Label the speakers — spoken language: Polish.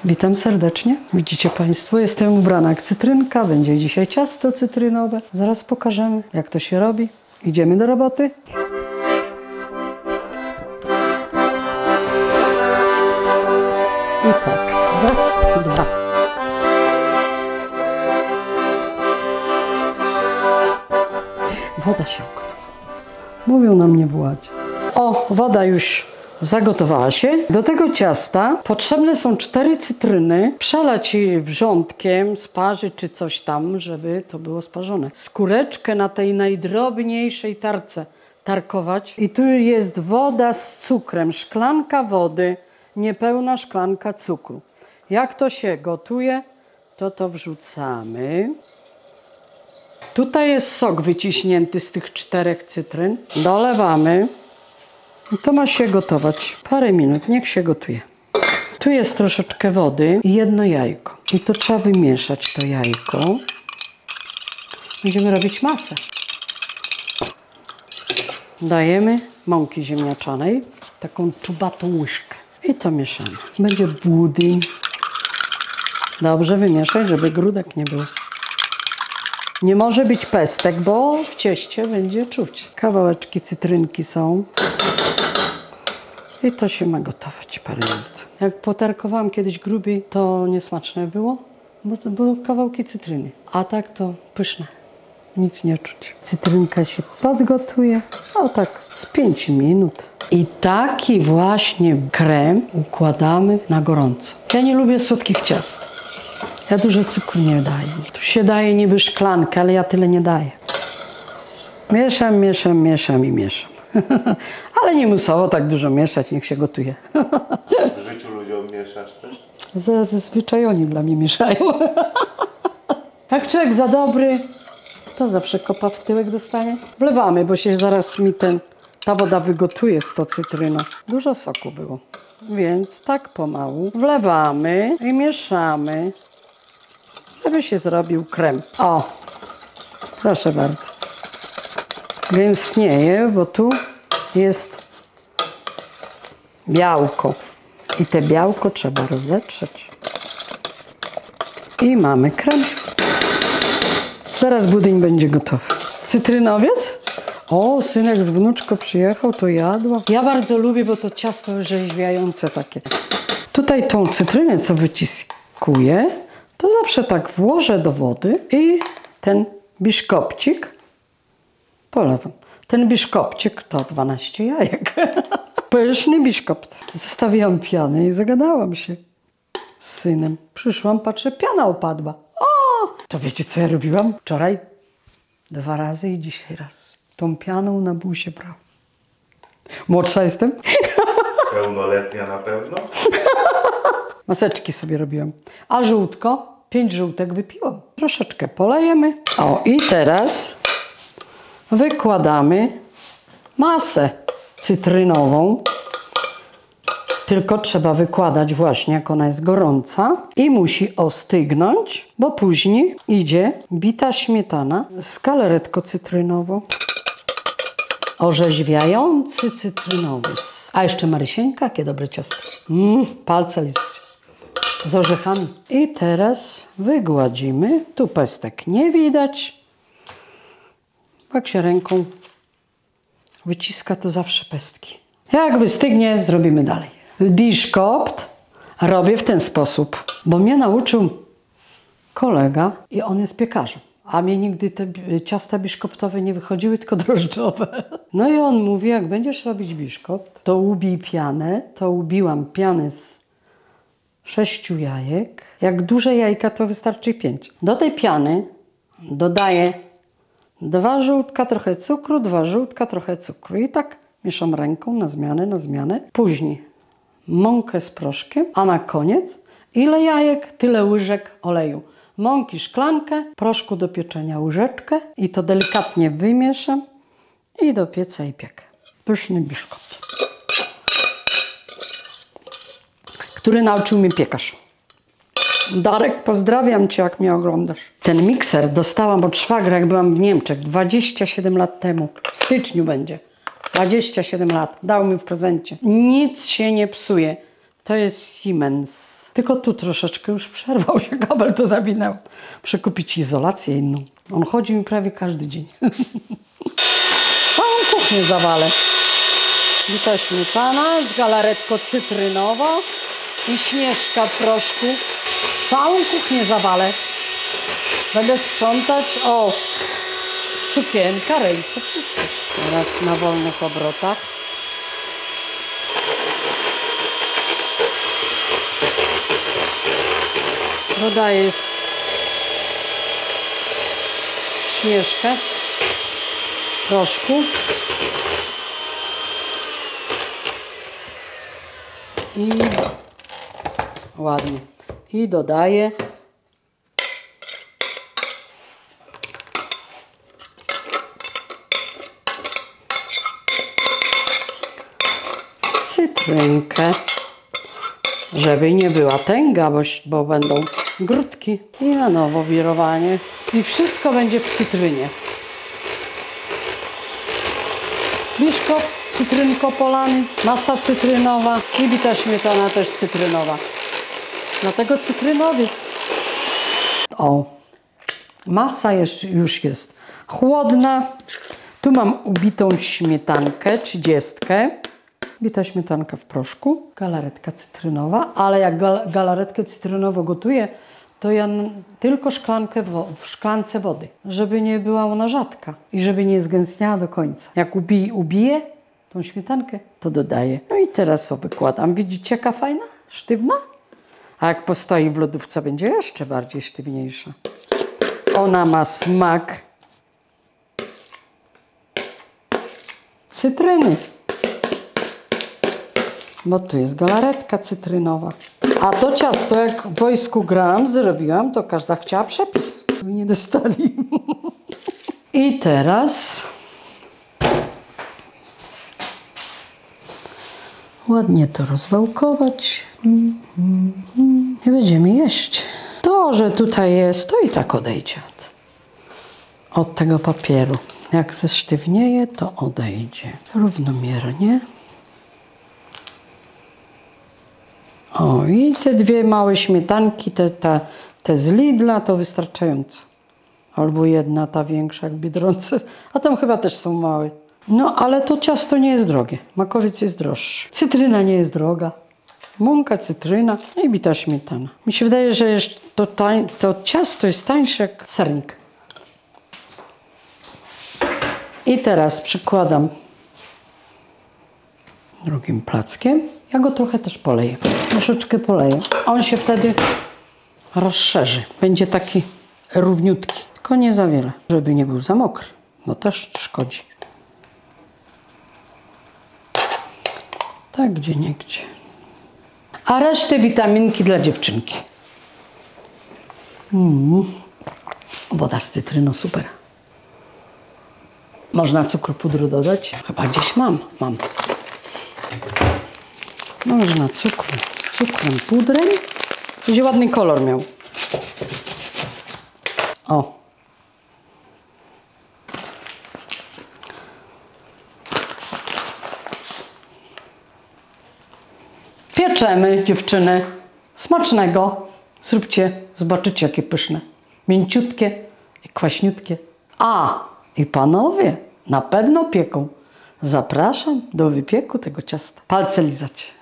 Speaker 1: Witam serdecznie. Widzicie Państwo, jestem ubrana jak cytrynka. Będzie dzisiaj ciasto cytrynowe. Zaraz pokażemy, jak to się robi. Idziemy do roboty. I tak, raz, dwa. Woda się ugotowała. Mówią na mnie Władzie. O, woda już zagotowała się. Do tego ciasta potrzebne są 4 cytryny. Przelać je wrzątkiem, sparzyć czy coś tam, żeby to było sparzone. Skóreczkę na tej najdrobniejszej tarce tarkować. I tu jest woda z cukrem. Szklanka wody, niepełna szklanka cukru. Jak to się gotuje, to wrzucamy. Tutaj jest sok wyciśnięty z tych 4 cytryn. Dolewamy. I to ma się gotować parę minut, niech się gotuje. Tu jest troszeczkę wody i 1 jajko. I to trzeba wymieszać to jajko. Będziemy robić masę. Dajemy mąki ziemniaczanej, taką czubatą łyżkę. I to mieszamy. Będzie budyń. Dobrze wymieszać, żeby grudek nie był. Nie może być pestek, bo w cieście będzie czuć. Kawałeczki cytrynki są. I to się ma gotować parę minut. Jak potarkowałam kiedyś grubiej, to niesmaczne było, bo to były kawałki cytryny. A tak to pyszne. Nic nie czuć. Cytrynka się podgotuje, o tak z 5 minut. I taki właśnie krem układamy na gorąco. Ja nie lubię słodkich ciast. Ja dużo cukru nie daję. Tu się daje niby szklankę, ale ja tyle nie daję. Mieszam, mieszam, mieszam i mieszam. Ale nie musowo tak dużo mieszać, niech się gotuje.
Speaker 2: W życiu ludziom mieszasz też?
Speaker 1: Zazwyczaj oni dla mnie mieszają. Jak człowiek za dobry, to zawsze kopa w tyłek dostanie. Wlewamy, bo się zaraz mi ta woda wygotuje z tą cytryną. Dużo soku było, więc tak pomału wlewamy i mieszamy, żeby się zrobił krem. O, proszę bardzo. Gęstnieje, bo tu jest białko. I te białko trzeba rozetrzeć. I mamy krem. Zaraz budyń będzie gotowy. Cytrynowiec? O, synek z wnuczką przyjechał, to jadła. Ja bardzo lubię, bo to ciasto rzeźwiające takie. Tutaj tą cytrynę, co wyciskuję, to zawsze tak włożę do wody i ten biszkopcik polewam. Ten biszkopcik to 12 jajek. Pyszny biszkopt. Zostawiłam pianę i zagadałam się z synem. Przyszłam, patrzę, piana upadła. O! To wiecie, co ja robiłam? Wczoraj 2 razy i dzisiaj raz. Tą pianą na buzie brałam. Młodsza jestem.
Speaker 2: Pełnoletnia na pewno?
Speaker 1: Maseczki sobie robiłam. A żółtko? 5 żółtek wypiłam. Troszeczkę polejemy. O, i teraz wykładamy masę cytrynową. Tylko trzeba wykładać właśnie, jak ona jest gorąca i musi ostygnąć, bo później idzie bita śmietana z galaretką cytrynową. Orzeźwiający cytrynowiec. A jeszcze Marysieńka, jakie dobre ciasto. Palce lizać. Z orzechami. I teraz wygładzimy. Tu pestek nie widać. Jak się ręką wyciska, to zawsze pestki. Jak wystygnie, zrobimy dalej. Biszkopt robię w ten sposób, bo mnie nauczył kolega i on jest piekarzem. A mnie nigdy te ciasta biszkoptowe nie wychodziły, tylko drożdżowe. No i on mówi, jak będziesz robić biszkopt, to ubij pianę. To ubiłam pianę z 6 jajek. Jak duże jajka, to wystarczy 5. Do tej piany dodaję 2 żółtka, trochę cukru, 2 żółtka, trochę cukru. I tak mieszam ręką na zmianę, na zmianę. Później mąkę z proszkiem, a na koniec ile jajek, tyle łyżek oleju. Mąki szklankę, proszku do pieczenia łyżeczkę i to delikatnie wymieszam i do pieca i piekę. Pyszny biszkopt, który nauczył mnie piekarz. Darek, pozdrawiam Cię, jak mnie oglądasz. Ten mikser dostałam od szwagra, jak byłam w Niemczech 27 lat temu. W styczniu będzie. 27 lat. Dał mi w prezencie. Nic się nie psuje. To jest Siemens. Tylko tu troszeczkę już przerwał się kabel, to zawinęło. Muszę kupić izolację inną. On chodzi mi prawie każdy dzień. Całą kuchnię zawalę. I ta śmietana z galaretką cytrynową i śnieżka w proszku. Całą kuchnię zawalę. Będę sprzątać. O, sukienka, ręce, wszystko. Teraz na wolnych obrotach. Dodaję śnieżkę w proszku. I ładnie. I dodaję cytrynkę, żeby nie była tęga, bo będą grudki. I na nowo wirowanie. I wszystko będzie w cytrynie. Biszkopt, cytrynko polany, masa cytrynowa i bita śmietana też cytrynowa. Dlatego cytrynowiec. O, masa już jest chłodna. Tu mam ubitą śmietankę, 30. Bita śmietanka w proszku, galaretka cytrynowa, ale jak galaretkę cytrynową gotuję, to ja tylko szklankę w szklance wody, żeby nie była ona rzadka i żeby nie zgęstniała do końca. Jak ubiję tą śmietankę, to dodaję. No i teraz to wykładam. Widzicie, jaka fajna? Sztywna? A jak postoi w lodówce, będzie jeszcze bardziej sztywniejsza. Ona ma smak cytryny. Bo tu jest galaretka cytrynowa. A to ciasto, jak w wojsku grałam, zrobiłam, to każda chciała przepis. Nie dostali. I teraz ładnie to rozwałkować. I będziemy jeść. To, że tutaj jest, to i tak odejdzie od tego papieru. Jak zesztywnieje, to odejdzie. Równomiernie. O, i te dwie małe śmietanki, te z Lidla, to wystarczająco. Albo jedna, ta większa, jak Biedronce. A tam chyba też są małe. No, ale to ciasto nie jest drogie. Makowiec jest droższy. Cytryna nie jest droga. Mąka, cytryna i bita śmietana. Mi się wydaje, że to ciasto jest tańsze jak sernik. I teraz przykładam drugim plackiem. Ja go trochę też poleję. Troszeczkę poleję. On się wtedy rozszerzy. Będzie taki równiutki. Tylko nie za wiele, żeby nie był za mokry, bo też szkodzi. Tak, gdzieniegdzie. A resztę witaminki dla dziewczynki. Woda z cytryną, super. Można cukru pudru dodać? Chyba gdzieś mam. Można cukrem pudrem. Będzie ładny kolor miał. O. Pieczemy, dziewczyny. Smacznego. Zróbcie, zobaczycie, jakie pyszne. Mięciutkie i kwaśniutkie. A, i panowie na pewno pieką. Zapraszam do wypieku tego ciasta. Palce lizać.